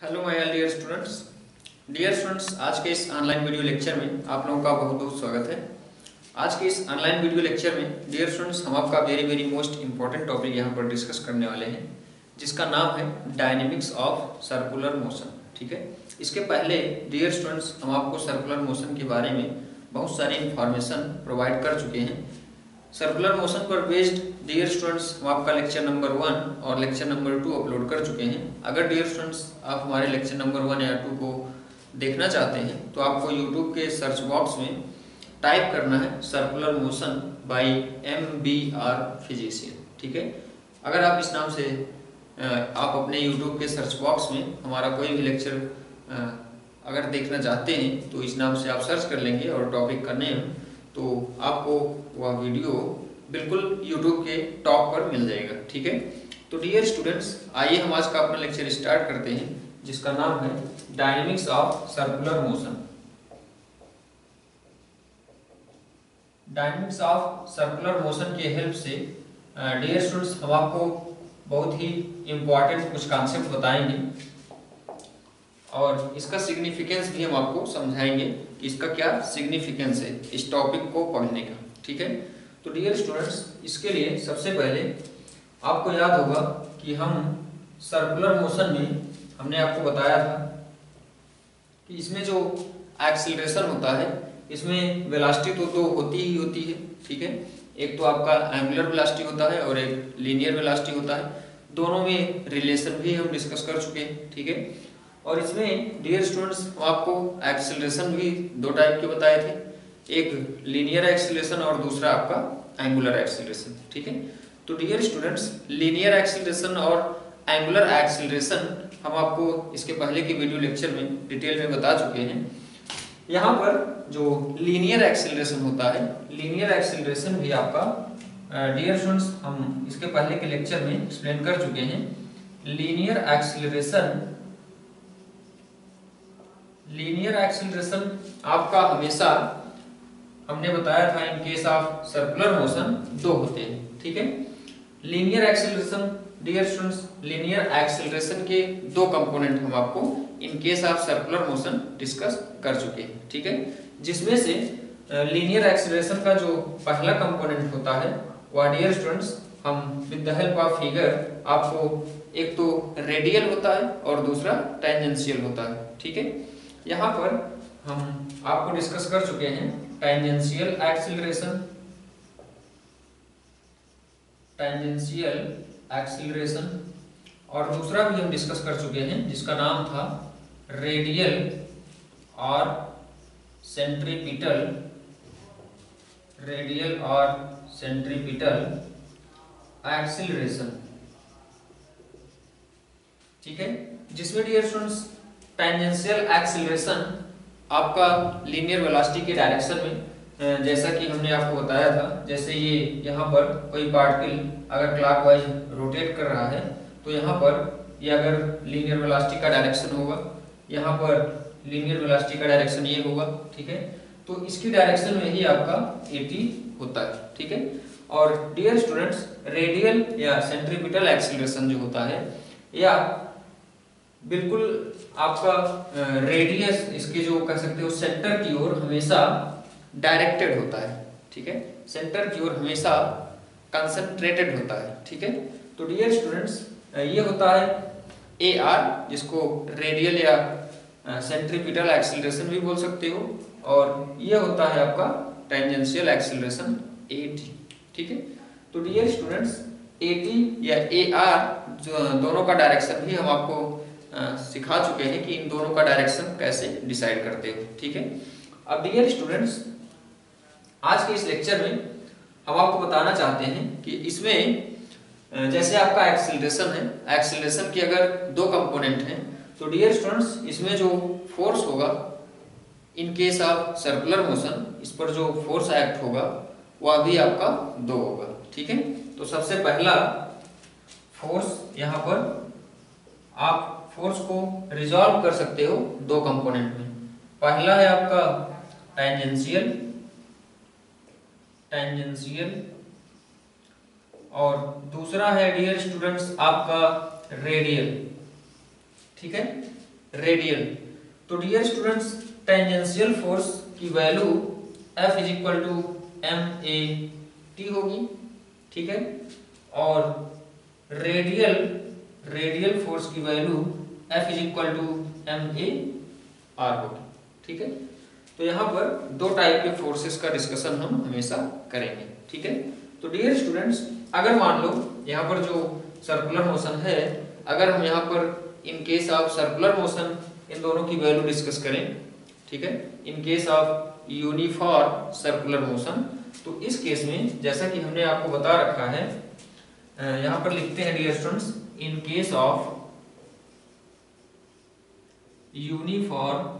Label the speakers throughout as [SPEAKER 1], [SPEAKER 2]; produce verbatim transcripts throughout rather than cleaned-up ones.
[SPEAKER 1] Hello my dear students dear students आज के इस ऑनलाइन वीडियो लेक्चर में आप लोगों का बहुत बहुत स्वागत है। आज के इस ऑनलाइन वीडियो लेक्चर में डियर स्टूडेंट्स हम आपका very very most important topic यहाँ पर डिस्कस करने वाले हैं, जिसका नाम है डायनेमिक्स ऑफ सर्कुलर मोशन। ठीक है, इसके पहले डियर स्टूडेंट्स हम आपको सर्कुलर मोशन के बारे में बहुत सारी इंफॉर्मेशन प्रोवाइड कर चुके हैं। सर्कुलर मोशन पर बेस्ड डियर स्टूडेंट्स हम आपका लेक्चर नंबर वन और लेक्चर नंबर टू अपलोड कर चुके हैं। अगर डियर स्टूडेंट्स आप हमारे लेक्चर नंबर वन या टू को देखना चाहते हैं तो आपको यूट्यूब के सर्च बॉक्स में टाइप करना है circular motion by M B R physician. ठीक है, अगर आप इस नाम से आप अपने यूट्यूब के सर्च बॉक्स में हमारा कोई भी लेक्चर अगर देखना चाहते हैं तो इस नाम से आप सर्च कर लेंगे और टॉपिक करने हैं तो आपको वह वीडियो बिल्कुल यूट्यूब के टॉप पर मिल जाएगा। ठीक है, तो डियर स्टूडेंट्स आइए हम आज का अपना लेक्चर स्टार्ट करते हैं, जिसका नाम है dynamics of circular motion. Dynamics of circular motion के हेल्प से डियर स्टूडेंट्स हम आपको बहुत ही इम्पोर्टेंट कुछ कॉन्सेप्ट बताएंगे और इसका सिग्निफिकेंस भी हम आपको समझाएंगे कि इसका क्या सिग्निफिकेंस है इस टॉपिक को पढ़ने का। ठीक है, तो डियर स्टूडेंट्स इसके लिए सबसे पहले आपको याद होगा कि हम सर्कुलर मोशन में हमने आपको बताया था कि इसमें जो एक्सीलरेशन होता है इसमें वेलोसिटी तो दो होती ही होती है। ठीक है, एक तो आपका एंगुलर वेलोसिटी होता है और एक लीनियर वेलोसिटी होता है। दोनों में रिलेशन भी हम डिस्कस कर चुके हैं। ठीक है, और इसमें डियर स्टूडेंट्स आपको एक्सीलरेशन भी दो टाइप के बताए थे, एक लीनियर एक्सीलरेशन और दूसरा आपका एंगुलर एक्सीलरेशन। ठीक है, तो डियर स्टूडेंट्स लीनियर एक्सीलरेशन और एंगुलर एक्सीलरेशन हम आपको इसके पहले के वीडियो लेक्चर में डिटेल में बता चुके हैं। यहाँ पर जो लीनियर एक्सीलरेशन होता है, लीनियर एक्सीलरेशन भी आपका डियर स्टूडेंट्स हम इसके पहले के लेक्चर में एक्सप्लेन कर चुके हैं। लीनियर एक्सीलरेशन लीनियर एक्सीलरेशन आपका हमेशा हमने बताया था in case of circular motion दो होते हैं। ठीक है, linear acceleration dear students linear acceleration के दो कंपोनेंट हम आपको in case of circular motion discuss कर चुके हैं। ठीक है, जिसमें से लीनियर एक्सीलरेशन का जो पहला कंपोनेंट होता है वह डियर स्टूडेंट्स हम with the help of figure आपको एक तो रेडियल होता है और दूसरा टेंजेंशियल होता है। ठीक है, यहाँ पर हम आपको डिस्कस कर चुके हैं टेंजेंशियल एक्सीलरेशन टेंजेंशियल एक्सीलरेशन और दूसरा भी हम डिस्कस कर चुके हैं जिसका नाम था रेडियल और सेंट्रीपिटल रेडियल और सेंट्रीपिटल एक्सीलरेशन। ठीक है, जिसमें डियर स्टूडेंट्स टेंजेंशियल एक्सीलरेशन आपका लीनियर वेलोसिटी के डायरेक्शन में, जैसा कि हमने आपको बताया था, जैसे ये यहाँ पर कोई पार्टिकल अगर क्लॉकवाइज रोटेट कर रहा है तो यहाँ पर ये अगर लीनियर वेलोसिटी का डायरेक्शन होगा, यहाँ पर लीनियर वेलोसिटी का डायरेक्शन ये होगा। ठीक है, तो इसकी डायरेक्शन में ही आपका एटी होता है। ठीक है, और डियर स्टूडेंट्स रेडियल या सेंट्रीपिटल एक्सीलरेशन जो होता है या बिल्कुल आपका रेडियस इसके जो कह सकते हो सेंटर की ओर हमेशा डायरेक्टेड होता है। ठीक है, सेंटर की ओर हमेशा कंसंट्रेटेड होता है। ठीक है, तो डियर स्टूडेंट्स ये होता है ए आर, जिसको रेडियल या सेंट्रीपिटल एक्सीलरेशन भी बोल सकते हो, और ये होता है आपका टेंजेंशियल एक्सीलरेशन ए टी। ठीक है, तो डियर स्टूडेंट्स ए टी या ए आर जो दोनों का डायरेक्शन भी हम आपको आ, सिखा चुके हैं कि इन दोनों का डायरेक्शन कैसे डिसाइड करते हो। ठीक है, अब डियर स्टूडेंट्स आज के इस लेक्चर में हम आपको बताना चाहते हैं कि इसमें जैसे आपका एक्सीलरेशन है, एक्सीलरेशन के अगर दो कंपोनेंट हैं तो डियर स्टूडेंट्स इसमें जो फोर्स होगा in case of circular motion, इस पर जो फोर्स एक्ट होगा वह भी आपका दो होगा। ठीक है, तो सबसे पहला फोर्स यहाँ पर आप फोर्स को रिजॉल्व कर सकते हो दो कंपोनेंट में। पहला है आपका टेंजेंशियल टेंजेंशियल और दूसरा है डियर स्टूडेंट्स आपका रेडियल। ठीक है, रेडियल। तो डियर स्टूडेंट्स, टेंजेंशियल फोर्स की value F is equal to M A T होगी, ठीक है। और रेडियल रेडियल फोर्स की value F is equal to M A R होगी, ठीक है। तो यहाँ पर दो टाइप के फोर्सेस का डिस्कशन हम हमेशा करेंगे, ठीक है। तो डियर स्टूडेंट्स, अगर मान लो यहाँ पर जो सर्कुलर मोशन है, अगर हम यहाँ पर in case of circular motion इन दोनों की वैल्यू डिस्कस करें, ठीक है, in case of uniform circular motion, तो इस केस में जैसा कि हमने आपको बता रखा है, यहाँ पर लिखते हैं dear students, in case of uniform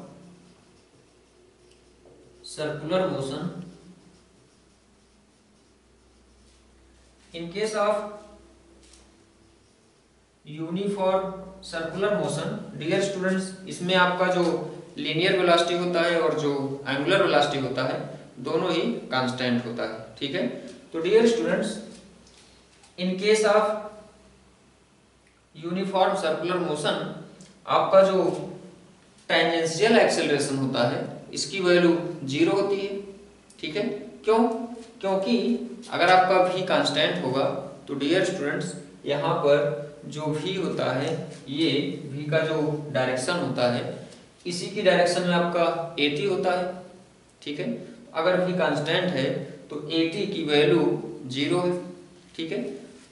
[SPEAKER 1] circular motion, in case of uniform circular motion, dear students, इसमें आपका जो लीनियर वेलोसिटी होता है और जो एंगुलर वेलोसिटी होता है दोनों ही कांस्टेंट होता है, ठीक है। तो dear students, in case of uniform circular motion, आपका जो टेंजेंशियल एक्सेलरेशन होता है इसकी वैल्यू जीरो होती है, ठीक है। क्यों? क्योंकि अगर आपका v कांस्टेंट होगा तो डियर स्टूडेंट्स, यहाँ पर जो v होता है, ये v का जो डायरेक्शन होता है इसी की डायरेक्शन में आपका at होता है, ठीक है। अगर v कांस्टेंट है तो at की वैल्यू जीरो है, ठीक है।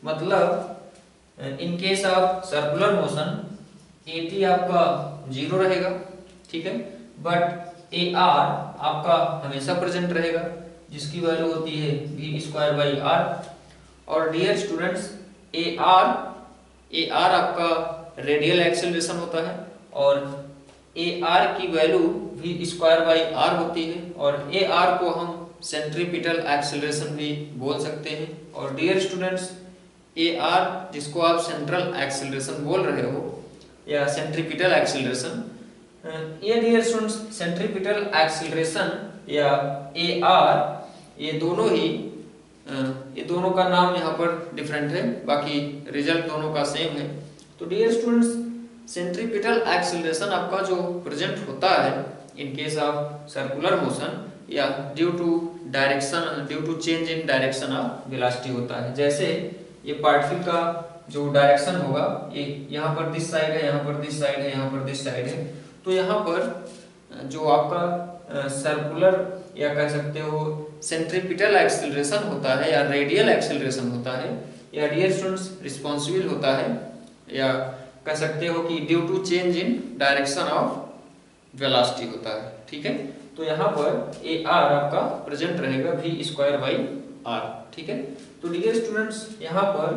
[SPEAKER 1] मतलब in case of circular motion at आपका जीरो रहेगा, ठीक है। बट ar आपका हमेशा प्रेजेंट रहेगा, जिसकी वैल्यू होती है v स्क्वायर बाई आर। और डियर स्टूडेंट्स, ar ar आपका रेडियल एक्सेलरेशन होता है और ar की value v square by R होती है, और ar को हम सेंट्रीपिटल एक्सेलरेशन भी बोल सकते हैं। और डियर स्टूडेंट्स, ar जिसको आप सेंट्रल एक्सेलरेशन बोल रहे हो या सेंट्रीपिटल एक्सेलरेशन, ये डियर स्टूडेंट्स सेंट्रीपिटल एक्सेलरेशन या ar, ये दोनों ही ये दोनों का नाम यहाँ पर डिफरेंट है, बाकी रिजल्ट दोनों का सेम है। तो डियर स्टूडेंट्स, सेंट्रीपिटल एक्सेलरेशन आपका जो प्रेजेंट होता है in case of circular motion या due to direction due to change in direction of velocity होता है। जैसे ये पार्टिकल का जो डायरेक्शन होगा, ये यहाँ पर दिस साइड है, यहाँ पर दिस साइड है, यहाँ पर दिस साइड है, तो यहाँ पर जो आपका सर्कुलर या कह सकते हो सेंट्रीपिटल एक्सेलरेशन होता है या रेडियल एक्सेलरेशन होता है, या डियर स्टूडेंट्स रिस्पॉन्सिबल होता है, या कह सकते हो कि due to change in direction of velocity होता है, ठीक है। तो यहाँ पर ए आर आपका प्रेजेंट रहेगा v स्क्वायर बाई आर, ठीक है। तो डियर स्टूडेंट्स, यहाँ पर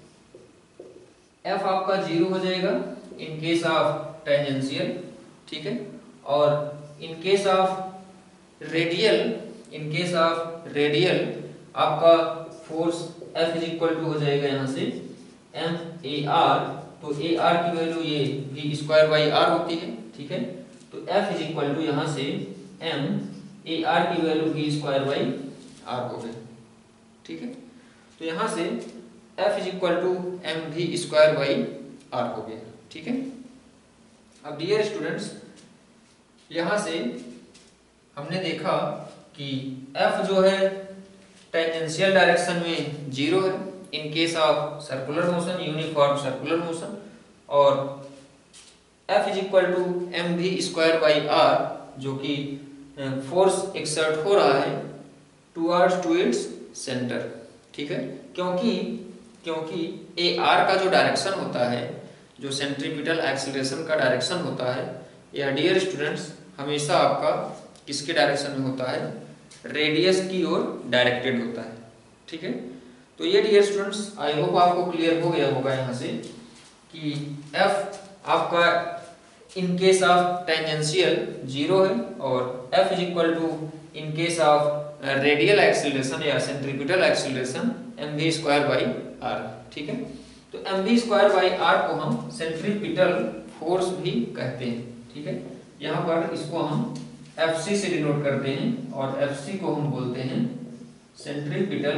[SPEAKER 1] f आपका जीरो हो जाएगा इन केस ऑफ टेंजेंशियल, ठीक है। और in case of radial in case of radial आपका force F is equal to हो जाएगा यहाँ से एम ए आर। तो ए आर की वैल्यू ये v स्क्वायर बाई आर होती है, ठीक है। तो F इज इक्वल टू यहाँ से m ए आर की value v square by R हो गई, ठीक है। तो यहाँ से F is equal to M V square by R हो गया, ठीक है। अब डियर स्टूडेंट्स, यहाँ से हमने देखा कि F जो है टेंजेंशियल डायरेक्शन में जीरो है in case of circular motion, uniform circular motion, और F is equal to M V square by R, जो कि फोर्स एक्सर्ट हो रहा है टुवर्ड्स टू इट्स सेंटर, ठीक है। क्योंकि क्योंकि ए आर का जो डायरेक्शन होता है, जो सेंट्रीपिटल एक्सेलरेशन का डायरेक्शन होता है, या डियर स्टूडेंट्स हमेशा आपका किसके डायरेक्शन में होता है, रेडियस की ओर डायरेक्टेड होता है, ठीक है। तो ये डियर स्टूडेंट्स आई होप आपको क्लियर हो गया होगा यहाँ से कि F आपका in case of tangential zero है और F is equal to in case of radial acceleration या centripetal acceleration M V square by R, ठीक है। तो M V square by R को हम सेंट्रीपिटल फोर्स भी कहते हैं, ठीक है। यहाँ पर इसको हम एफ सी से डिनोट करते हैं और एफ सी को हम बोलते हैं सेंट्रीपिटल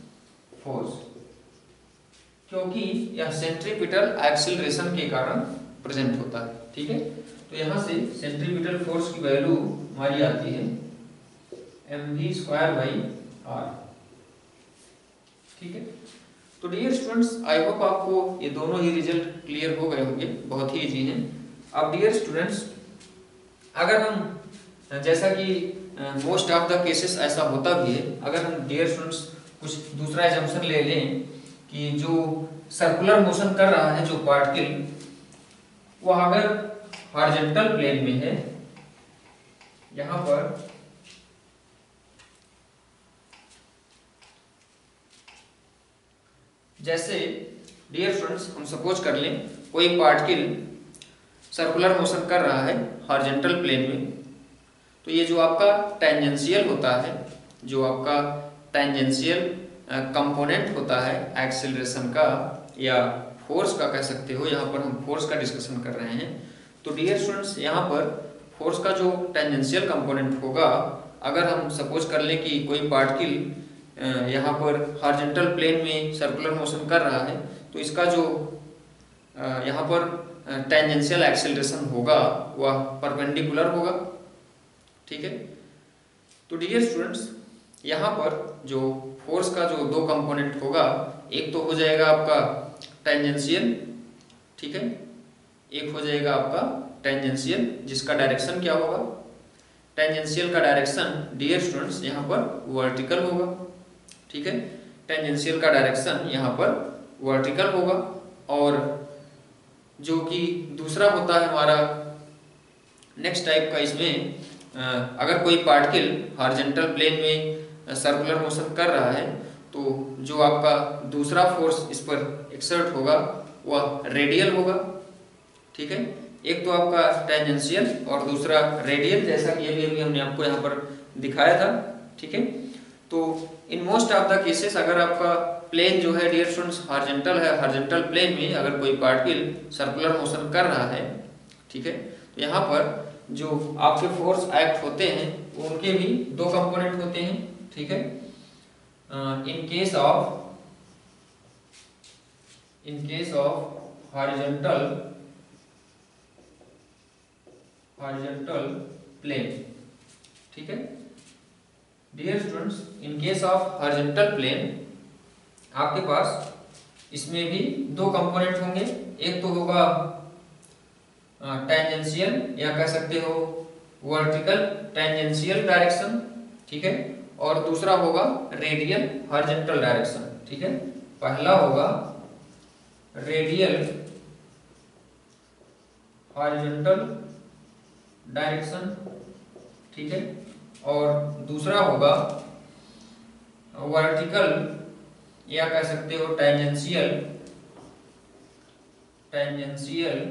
[SPEAKER 1] फोर्स, क्योंकि यह सेंट्रीपिटल एक्सेलरेशन के कारण प्रेजेंट होता है। ठीक है, तो यहाँ से सेंट्रीपिटल फोर्स की वैल्यू हमारी आती है M V square by R. ठीक है, तो डियर स्टूडेंट्स आई होप आपको ये दोनों ही रिजल्ट क्लियर हो गए होंगे, बहुत ही इजी हैं। अब डियर स्टूडेंट्स अगर हम जैसा कि मोस्ट ऑफ द केसेस ऐसा होता भी है, अगर हम डियर स्टूडेंट्स कुछ दूसरा एजम्पशन ले लें कि जो सर्कुलर मोशन कर रहा है जो पार्टिकल, वह अगर हॉरिजॉन्टल प्लेन में है, यहां पर जैसे डियर स्टूडेंट्स हम सपोज कर लें कोई पार्टिकल सर्कुलर मोशन कर रहा है हॉरिजॉन्टल प्लेन में, तो ये जो आपका टेंजेंशियल होता है, जो आपका टेंजेंशियल कंपोनेंट होता है एक्सेलरेशन का या फोर्स का कह सकते हो, यहाँ पर हम फोर्स का डिस्कशन कर रहे हैं। तो डियर स्टूडेंट्स यहाँ पर फोर्स का जो टेंजेंशियल कंपोनेंट होगा, अगर हम सपोज कर लें कि कोई पार्टिकल यहाँ पर हॉरिजॉन्टल प्लेन में सर्कुलर मोशन कर रहा है, तो इसका जो यहाँ पर टेंजेंशियल एक्सेलरेशन होगा वह परपेंडिकुलर होगा। ठीक है, तो डियर स्टूडेंट्स यहाँ पर जो फोर्स का जो दो कंपोनेंट होगा, एक तो हो जाएगा आपका टेंजेंशियल, ठीक है, एक हो जाएगा आपका टेंजेंशियल जिसका डायरेक्शन क्या होगा, टेंजेंशियल का डायरेक्शन डियर स्टूडेंट्स यहाँ पर वर्टिकल होगा। ठीक है, टेंजेंशियल का डायरेक्शन यहाँ पर वर्टिकल होगा। और जो कि दूसरा होता है हमारा नेक्स्ट टाइप का, इसमें अगर कोई पार्टिकल हॉरिजॉन्टल प्लेन में सर्कुलर मोशन कर रहा है, तो जो आपका दूसरा फोर्स इस पर एक्सर्ट होगा वह रेडियल होगा। ठीक है, एक तो आपका टेंजेंशियल और दूसरा रेडियल, जैसा कि अभी अभी हमने आपको यहाँ पर दिखाया था। ठीक है, तो in most of the cases अगर आपका प्लेन जो है डियर स्टूडेंट्स हॉरिजॉन्टल है, हॉरिजॉन्टल प्लेन में अगर कोई पार्टिकल सर्कुलर मोशन कर रहा है, ठीक है, तो यहाँ पर जो आपके फोर्स एक्ट होते हैं उनके भी दो कंपोनेंट होते हैं। ठीक है, in case of in case of horizontal horizontal plane. ठीक है, dear students in case of horizontal plane आपके पास इसमें भी दो कंपोनेंट होंगे, एक तो होगा टेंजेंशियल या कह सकते हो वर्टिकल टेंजेंशियल डायरेक्शन। ठीक है, और दूसरा होगा रेडियल हॉरिजॉन्टल डायरेक्शन। ठीक है, पहला होगा रेडियल हॉरिजॉन्टल डायरेक्शन। ठीक है, और दूसरा होगा वर्टिकल या कह सकते हो टेंजेंशियल टेंजेंशियल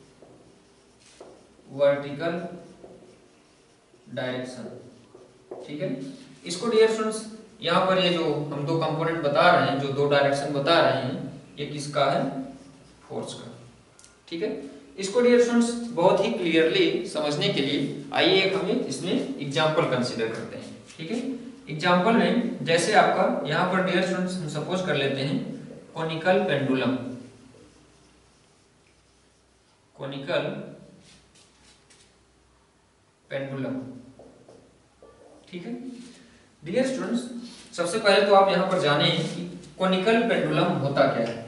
[SPEAKER 1] वर्टिकल डायरेक्शन। ठीक है, इसको डियर स्टूडेंट्स यहाँ पर ये जो हम दो कंपोनेंट बता रहे हैं, जो दो डायरेक्शन बता रहे हैं, ये किसका है, फोर्स का। ठीक है, इसको डियर स्टूडेंट्स बहुत ही क्लियरली समझने के लिए आइए एक हमें इसमें एग्जांपल कंसीडर करते हैं। ठीक है, एग्जांपल में जैसे आपका यहाँ पर डियर स्टूडेंट्स हम सपोज कर लेते हैं कोनिकल पेंडुलम कोनिकल पेंडुलम। ठीक है, डियर स्टूडेंट्स सबसे पहले तो आप यहाँ पर जाने कि कोनिकल पेंडुलम होता क्या है।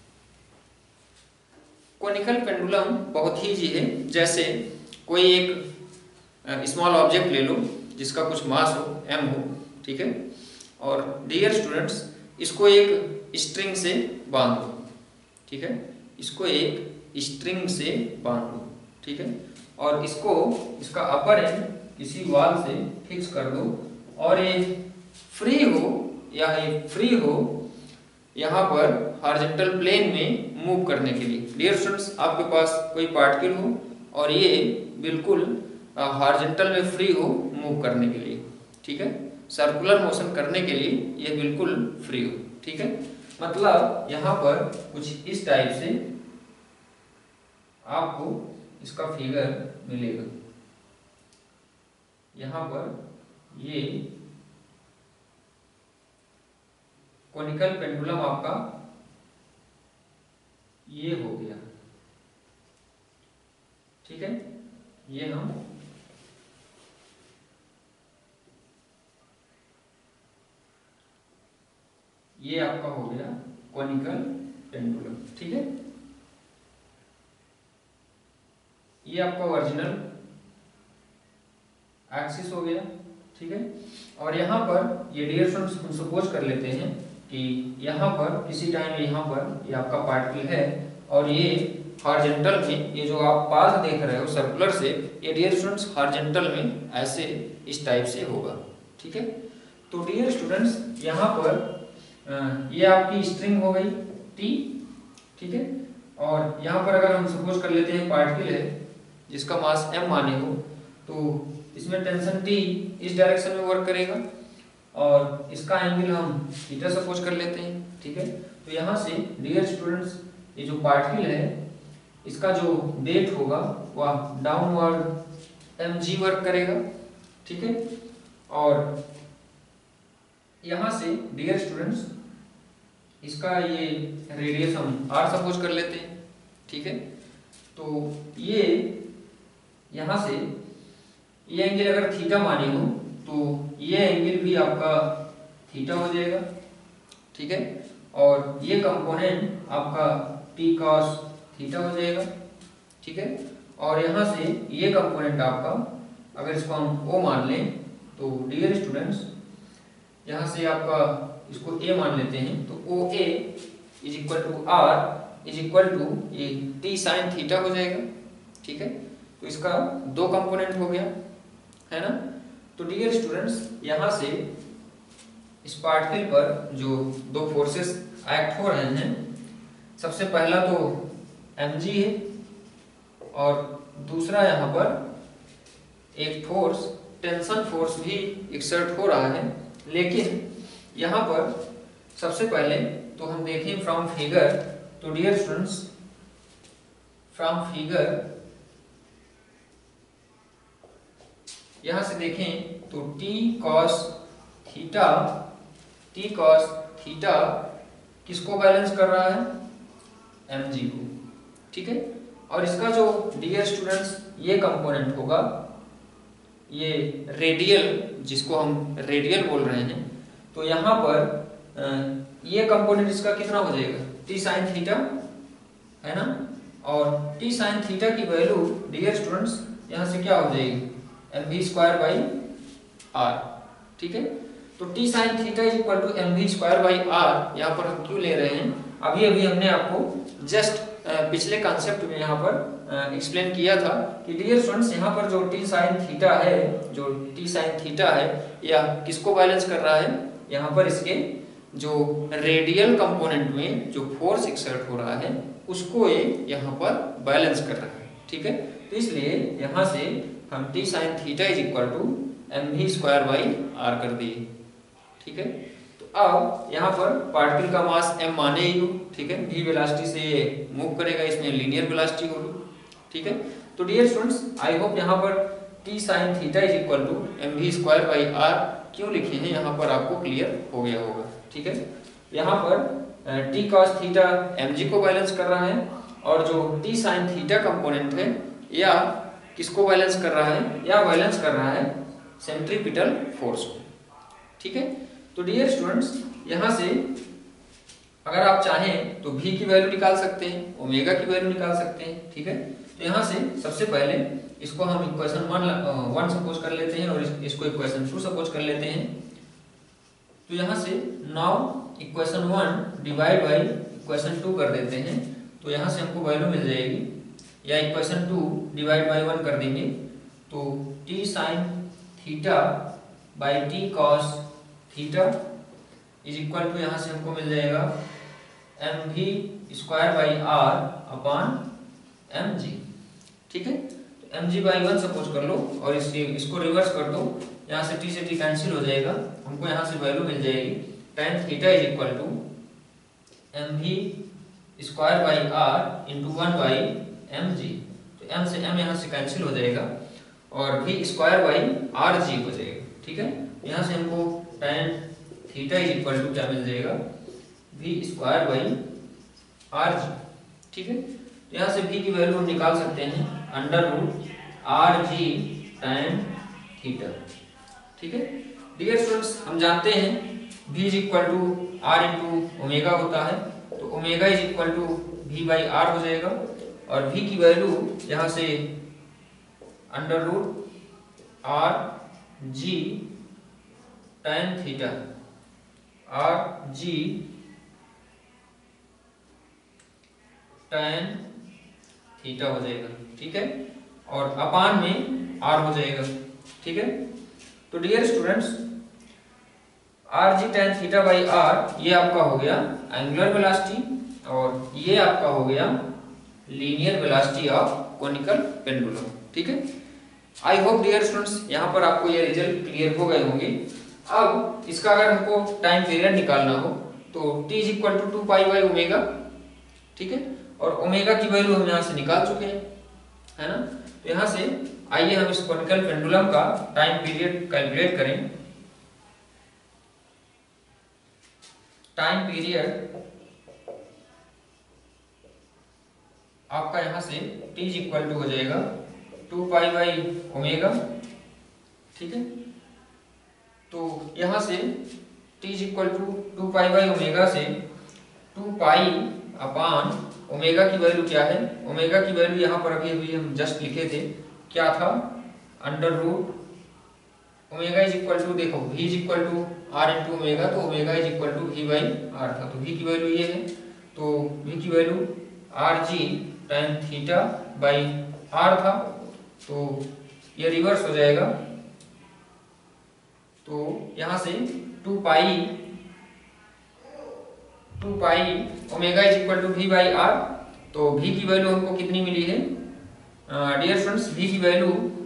[SPEAKER 1] कोनिकल पेंडुलम बहुत ही इजी है। जैसे कोई एक स्मॉल ऑब्जेक्ट ले लो जिसका कुछ मास हो, एम हो, ठीक है, और डियर स्टूडेंट्स इसको एक स्ट्रिंग से बांध दो। ठीक है, इसको एक स्ट्रिंग से बांध दो। ठीक है, और इसको इसका अपर एंड किसी वाल से फिक्स कर दो और ये फ्री हो या ये फ्री हो यहाँ पर हॉरिजॉन्टल प्लेन में मूव करने के लिए। डियर स्टूडेंट्स आपके पास कोई पार्टिकल हो और ये बिल्कुल हॉरिजॉन्टल में फ्री हो मूव करने के लिए। ठीक है, सर्कुलर मोशन करने के लिए ये बिल्कुल फ्री हो। ठीक है, मतलब यहाँ पर कुछ इस टाइप से आपको इसका फिगर मिलेगा। यहाँ पर ये कोनिकल पेंडुलम आपका ये हो गया। ठीक है, ये हम ये आपका हो गया कॉनिकल पेंडुलम। ठीक है, ये आपका ओरिजिनल एक्सिस हो गया। ठीक है, और यहाँ पर ये डियर स्टूडेंट्स हम सपोज कर लेते हैं कि यहाँ पर किसी टाइम यहाँ पर ये आपका पार्टिकल है और ये हॉरिजॉन्टल में, ये जो आप पाथ देख रहे हो सर्कुलर से, ये डियर स्टूडेंट्स हॉरिजॉन्टल में ऐसे इस टाइप से होगा। ठीक है, तो डियर स्टूडेंट्स यहाँ पर ये आपकी स्ट्रिंग हो गई टी। ठीक है, और यहाँ पर अगर हम सपोज कर लेते हैं पार्टिकल है जिसका मास m माने हो, तो इसमें टेंशन T इस डायरेक्शन में वर्क करेगा और इसका एंगल हम थीटा सपोज कर लेते हैं। ठीक है, तो यहाँ से डियर स्टूडेंट्स ये जो पार्टिकल है इसका जो वेट होगा वह डाउनवर्ड mg वर्क करेगा। ठीक है, और यहाँ से डियर स्टूडेंट्स इसका ये रेडियस हम r सपोज कर लेते हैं। ठीक है, तो ये यहाँ से ये एंगल अगर थीटा माने हो तो ये एंगल भी आपका थीटा हो जाएगा। ठीक है, और ये कंपोनेंट आपका टी कॉस थीटा हो जाएगा। ठीक है, और यहाँ से ये कंपोनेंट आपका अगर इसको हम ओ मान लें तो डियर स्टूडेंट्स यहाँ से आपका इसको ए मान लेते हैं, तो O A is equal to R is equal to ये टी साइन थीटा हो जाएगा। ठीक है, तो इसका दो कंपोनेंट हो गया है ना। तो डियर स्टूडेंट्स यहाँ से इस पार्टिकल पर जो दो फोर्सेस एक्ट हो रहे हैं, सबसे पहला तो mg है और दूसरा यहाँ पर एक फोर्स टेंशन फोर्स भी एक्सर्ट हो रहा है। लेकिन यहाँ पर सबसे पहले तो हम देखें फ्रॉम फिगर, तो डियर स्टूडेंट्स फ्रॉम फिगर यहाँ से देखें तो t cos theta t cos theta किसको बैलेंस कर रहा है, mg को। ठीक है, और इसका जो डियर स्टूडेंट्स ये कंपोनेंट होगा, ये रेडियल जिसको हम रेडियल बोल रहे हैं, तो यहाँ पर ये कंपोनेंट इसका कितना हो जाएगा t sin थीटा है ना, और t sin थीटा की वैल्यू डियर स्टूडेंट्स यहाँ से क्या हो जाएगी M V square by R. ठीक है, तो T sine theta is equal to M V square by R यहाँ पर हम क्यों ले रहे हैं, अभी अभी हमने आपको जस्ट पिछले कॉन्सेप्ट में यहाँ पर एक्सप्लेन किया था कि डियर स्टूडेंट्स यहाँ पर जो टी साइन थीटा है, जो टी साइन थीटा है या किसको बैलेंस कर रहा है, यहाँ पर इसके जो रेडियल कंपोनेंट में जो फोर्स एक्सर्ट हो रहा है उसको ये यहाँ पर बैलेंस कर रहा है। ठीक है, तो इसलिए यहाँ से हम T sine theta is equal to M V square by R कर दिए। ठीक है, तो अब यहाँ पर पार्टिकल का मास m माने ही हो। ठीक है, v वेलोसिटी से ये मूव करेगा, इसमें लीनियर वेलोसिटी होगी। ठीक है, तो डियर स्टूडेंट्स आई होप यहाँ पर T sine theta is equal to M V square by R क्यों लिखे हैं यहाँ पर आपको क्लियर हो गया होगा। ठीक है, यहाँ पर टी कॉस थीटा mg को बैलेंस कर रहा है और जो टी साइन थीटा कंपोनेंट है या किसको बैलेंस कर रहा है, या बैलेंस कर रहा है सेंट्रीपिटल फोर्स को। ठीक है, तो डियर स्टूडेंट्स यहाँ से अगर आप चाहें तो v की वैल्यू निकाल सकते हैं, ओमेगा की वैल्यू निकाल सकते हैं। ठीक है, तो यहाँ से सबसे पहले इसको हम इक्वेशन वन वन सपोज कर लेते हैं और इस, इसको इक्वेशन टू सपोज कर लेते हैं। तो यहाँ से now equation one divide by equation two कर देते हैं, तो यहाँ से हमको वैल्यू मिल जाएगी, या equation two divide by one कर देंगे तो T sine theta by T cos theta is equal to यहाँ से हमको मिल जाएगा M V square by R upon M G. ठीक है, तो M G by one suppose कर लो और इसके इसको रिवर्स कर दो, यहाँ से टी से टी कैंसिल हो जाएगा, हमको यहाँ से वैल्यू मिल जाएगी tan theta is equal to M V square by R into one by M G. तो एम से एम यहाँ से कैंसिल हो जाएगा और V square by R G हो जाएगा। ठीक है, यहाँ से हमको tan theta is equal to क्या मिल जाएगा V square by R G. ठीक है, तो यहाँ से v की वैल्यू हम निकाल सकते हैं under root R G time theta. ठीक है डियर स्टूडेंट्स, हम जानते हैं v is equal to R into omega होता है, तो omega is equal to V by R हो जाएगा, और v की वैल्यू यहाँ से under root R G time theta, R G time theta हो जाएगा। ठीक है, और अपान में आर हो जाएगा। ठीक है, तो dear students R G tan theta by R ये आपका हो गया एंगुलर वेलोसिटी, और ये आपका हो गया linear velocity of conical pendulum. ठीक है, आई होप डियर स्टूडेंट्स यहाँ पर आपको ये रिजल्ट क्लियर हो गए होंगे। अब इसका अगर हमको टाइम पीरियड निकालना हो तो t is equal to two pi by omega. ठीक है, और ओमेगा की वैल्यू हम यहाँ से निकाल चुके हैं, है ना। तो यहाँ से आइए हम इस कोनिकल पेंडुलम का टाइम पीरियड कैलकुलेट करें। टाइम पीरियड आपका यहाँ से t इज इक्वल टू हो जाएगा टू पाई बाई ओमेगा। ठीक है, तो यहाँ से t is equal to two pi by omega से टू पाई अपान ओमेगा की वैल्यू क्या है, ओमेगा की वैल्यू यहाँ पर अभी अभी हम जस्ट लिखे थे, क्या था under root omega is equal to, देखो v is equal to R into omega, तो omega is equal to V by R था, तो v की वैल्यू ये है, तो v की value R G time theta by R था, तो ये रिवर्स हो जाएगा, तो यहाँ से two pi two pi omega is equal to V by R, तो v की वैल्यू हमको कितनी मिली है डियर स्टूडेंट्स, v की value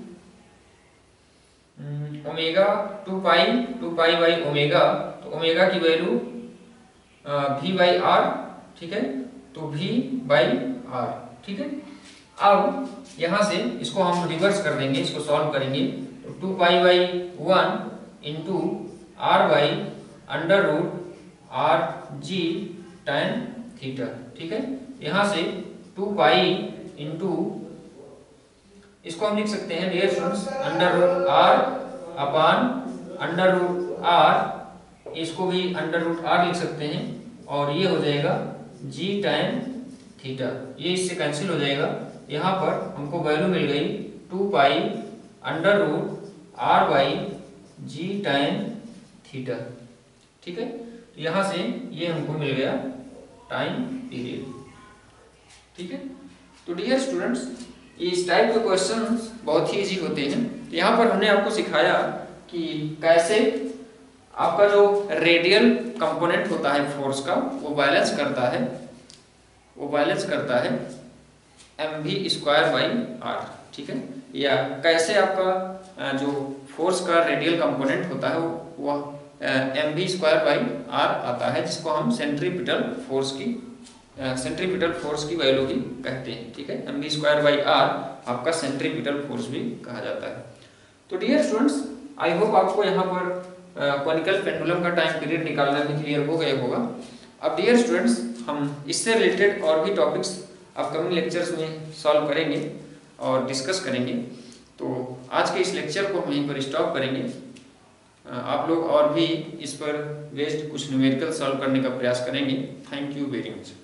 [SPEAKER 1] omega two pi two pi by omega, तो ओमेगा की वैल्यू v बाई आर। ठीक है, तो v बाई आर। ठीक है, अब यहाँ से इसको हम रिवर्स कर देंगे, इसको सॉल्व करेंगे, तो two pi by one into R by under root R G time theta. ठीक है, यहाँ से टू पाई इंटू, इसको हम लिख सकते हैं dear students under root R upon under root R, इसको भी अंडर रूट आर लिख सकते हैं, और ये हो जाएगा जी टाइम थीटा, ये इससे कैंसिल हो जाएगा। यहाँ पर हमको वैल्यू मिल गई two pi under root R by G time theta. ठीक है, तो यहाँ से ये हमको मिल गया टाइम पीरियड। ठीक है, तो डियर स्टूडेंट्स इस टाइप के क्वेश्चंस बहुत ही इजी होते हैं। तो यहाँ पर हमने आपको सिखाया कि कैसे आपका जो रेडियल कंपोनेंट होता है फोर्स का वो बैलेंस करता है वो बैलेंस करता है M V square by R. ठीक है, या कैसे आपका जो फोर्स का रेडियल कंपोनेंट होता है वो M V square by R आता है, जिसको हम सेंट्रीपिटल फोर्स की सेंट्रीपिटल फोर्स की वैल्यू भी कहते हैं। ठीक है, M V square by R आपका सेंट्रीपिटल फोर्स भी कहा जाता है। तो डियर स्टूडेंट्स आई होप आपको यहाँ पर कोनिकल पेंडुलम का टाइम पीरियड निकालना भी क्लियर हो गया होगा। अब डियर स्टूडेंट्स हम इससे रिलेटेड और भी टॉपिक्स अपकमिंग लेक्चर्स में सॉल्व करेंगे और डिस्कस करेंगे। तो आज के इस लेक्चर को हम यहीं पर स्टॉप करेंगे। आप लोग और भी इस पर बेस्ड कुछ न्यूमेरिकल सॉल्व करने का प्रयास करेंगे। Thank you very much.